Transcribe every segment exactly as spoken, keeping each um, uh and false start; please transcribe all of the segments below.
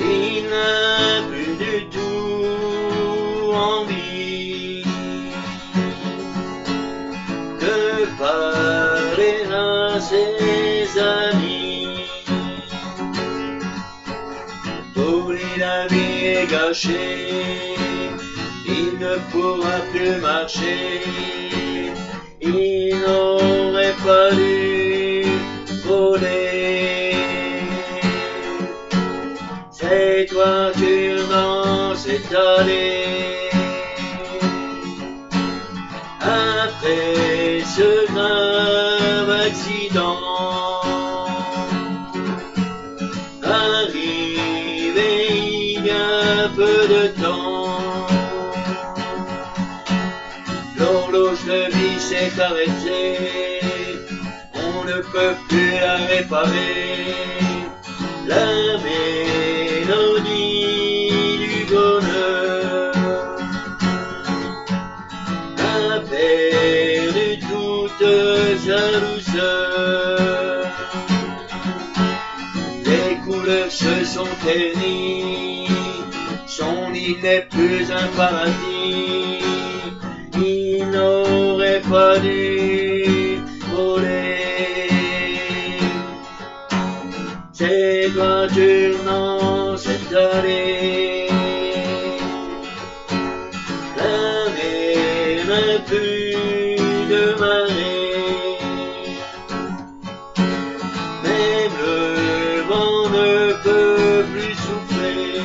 il n'a plus du tout envie de parler à ses amis. Pour lui la vie est gâchée, il ne pourra plus marcher, il n'aurait pas dû voler. Cette voiture dans cette allée, après ce grave accident, arrivé il y a peu de temps, l'horloge de vie s'est arrêtée, on ne peut plus la réparer. La mélodie du bonheur a perdu toute sa douceur. Les couleurs se sont ternies, son île n'est plus un paradis, il n'aurait pas dû voler. Cette voiture dans cette allée, la mer n'a plus de marée, même le vent ne peut plus souffler.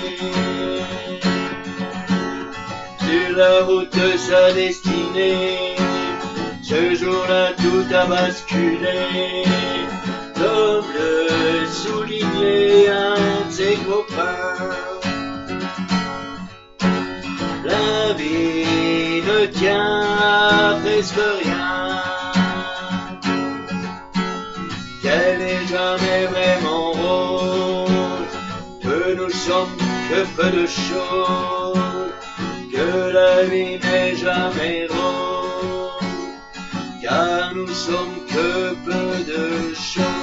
Sur la route de sa destinée, ce jour-là tout a basculé. Comme le soulignait un de ses copains, la vie ne tient à presque rien, qu'elle n'est jamais vraiment rose, que nous sommes que peu de choses, que la vie n'est jamais rose, car nous sommes que peu de choses.